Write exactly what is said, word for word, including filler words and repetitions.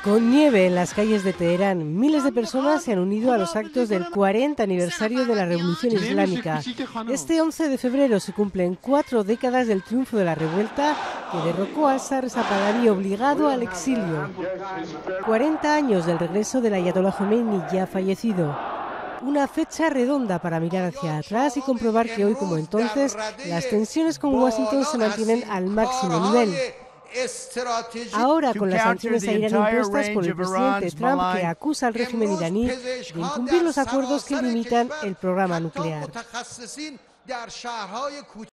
Con nieve en las calles de Teherán, miles de personas se han unido a los actos del cuarenta aniversario de la Revolución Islámica. Este once de febrero se cumplen cuatro décadas del triunfo de la revuelta que derrocó al zar Reza Pahlaví obligado al exilio. cuarenta años del regreso del Ayatolá Jomeini, ya fallecido. Una fecha redonda para mirar hacia atrás y comprobar que hoy, como entonces, las tensiones con Washington se mantienen al máximo nivel. Ahora, con las sanciones a Irán impuestas por el presidente Trump, que acusa al régimen iraní de incumplir los acuerdos que limitan el programa nuclear.